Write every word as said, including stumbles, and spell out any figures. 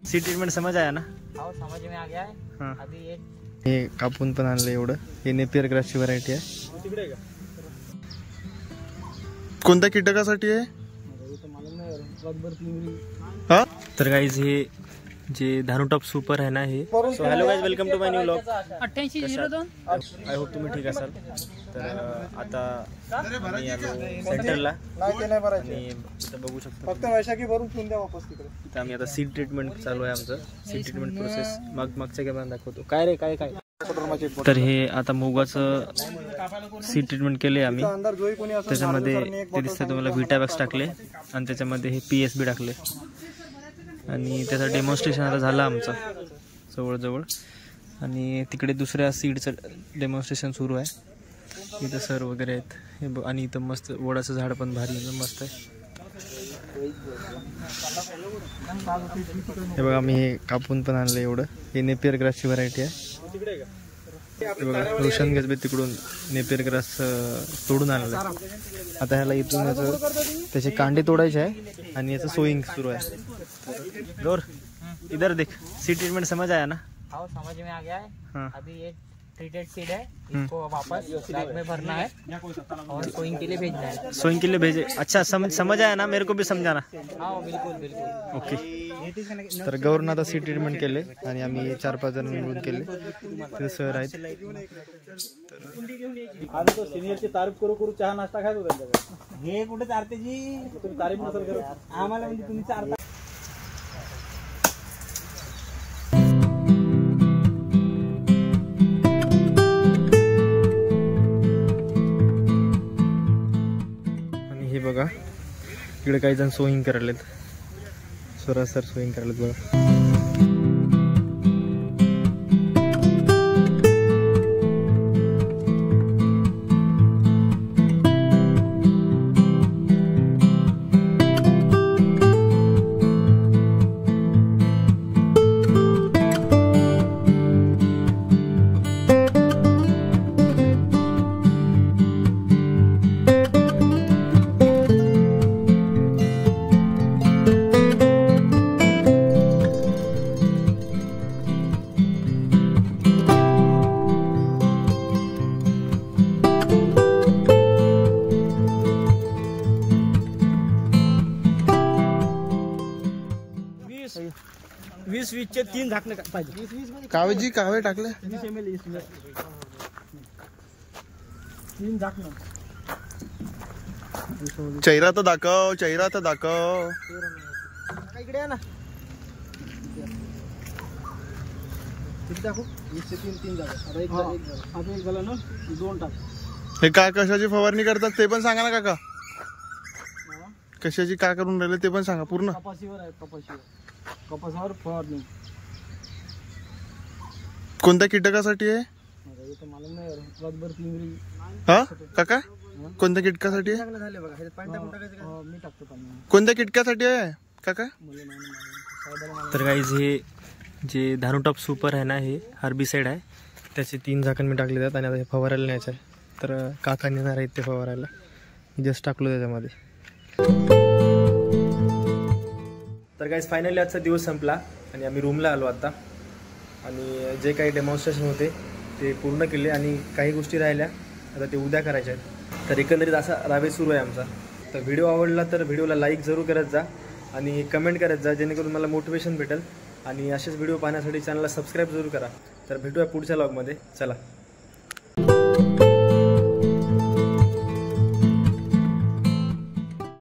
Seed treatment समझ आया ना? हाँ समझ में आ गया है। हाँ अभी ये हे कापून पण आणलं एवढं. हे नेपियर ग्रासची व्हरायटी आहे. कोणत्या कीटकासाठी आहे? हा तर गाइज हे जे धानुटॉप सुपर आहे ना हे. So hello guys, welcome to my new vlog. अठ्ठ्याऐंशी झिरो दोन आय होप तुम्ही ठीक असाल. तर आता आम्ही आलो सेंटरला आणि इथं बघू शकतो फक्त वैशाखी भरून ठेवून द्या वापस तिकडे. इथं आम्ही आता सीड ट्रीटमेंट चालू आहे आमचं. सीड ट्रीटमेंट प्रोसेस माग मागच्या कॅमेरा दाखवतो. काय रे काय काय तर हे आता मुगाचं सीड ट्रीटमेंट केले आम्ही. त्याच्यामध्ये ते दिसतं तुम्हाला व्हिटावॅक्स टाकले आणि त्याच्यामध्ये हे पी एस बी टाकले आणि त्याचं डेमॉन्स्ट्रेशन आता झालं आमचं जवळजवळ. आणि तिकडे दुसऱ्या सीडचं डेमॉन्स्ट्रेशन सुरू आहे. इथं सर वगैरे आहेत हे बघ. आणि इथं मस्त वडाचं झाड पण भारी आहे, मस्त आहे. हे बघा आम्ही हे कापून पण आणलं एवढं. हे नेपियर ग्रासची व्हरायटी आहे. हे बघा रोशन गजबे तिकडून नेपियर ग्रास तोडून आणलं. आता ह्याला इथून याचं त्याचे कांडे तोडायचे आहे आणि याचं सोईंग सुरू आहे. गौर इधर देख, सी ट्रीटमेंट समझ आया ना? हाँ समझ में आ गया है। हाँ अभी ये ट्रीटेड सीड है, इसको वापस बैग में भरना है और सोइंग के लिए भेजना है। सोइंग के लिए भेजे. अच्छा समझ समझ आया ना? मेरे को भी समझाना. हाँ बिल्कुल बिल्कुल. ओके. तर गौरनं आता सी ट्रीटमेंट केले आणि आम्ही चार पाच जण मिळून केले. ते सर आहेत. आम्ही तो सिनियरची तारीफ करू करू चहा नाश्ता खायचो त्यांच्याकडे. हे कुठे चारते जी तुम्ही तारीफ नसेल करत आम्हाला, म्हणजे तुम्ही चारता. हे बघा इकडे काही जण सोईंग करायलेत. स्वराज सर सोईंग करायलेत बघा. वीस वीस चे तीन झाकणे पाहिजे. वीस वीस मध्ये कावेजी कावे टाकले. वीस एम एल तीन झाकणं. चेहरा तर दाखव, चेहरा तर दाखव. इकडे ना किती टाकू? वीस चे तीन तीन झाले. आता एक आता एक झालं ना, दोन टाक. हे काय कशाची फवारणी करतात ते पण सांगा ना काका. कशाची काय करून राहिले ते पण सांगा पूर्ण. कपाशीवर आहे, कपाशीवर कपासावर फवारणी. कोणत्या कीटकासाठी आहे? मला नाही रातभर तीन. हा काका कोणत्या कीटकासाठी आहे? झाले बघा. हे पाणी टाकून टाकायचं. मी टाकतो पाणी. कोणत्या कीटकासाठी आहे काका? तर गाइज हे जे धानुटॉप सुपर आहे ना हे हार्बिसाइड आहे. त्याचे तीन झाकण मी टाकले जातात आणि आता हे फवारायला न्यायचं आहे. तर काका नेणार आहेत ते फवारायला. जस्ट टाकलो त्याच्यामध्ये. तर गाइज फायनली आजचा दिवस संपला आणि आम्ही रूमला आलो आता. आणि जे काही डेमॉन्स्ट्रेशन होते ते पूर्ण केले आणि काही गोष्टी राहिल्या आता ते उद्या करायच्या आहेत. तर एकंदरीत असा रावे सुरू आहे आमचा. तर व्हिडिओ आवडला तर व्हिडिओला लाईक जरूर करत जा आणि कमेंट करत जा, जेणेकरून मला मोटिवेशन भेटेल. आणि असेच व्हिडिओ पाहण्यासाठी चॅनलला सबस्क्राईब जरूर करा. तर भेटूया पुढच्या व्लॉगमध्ये. चला.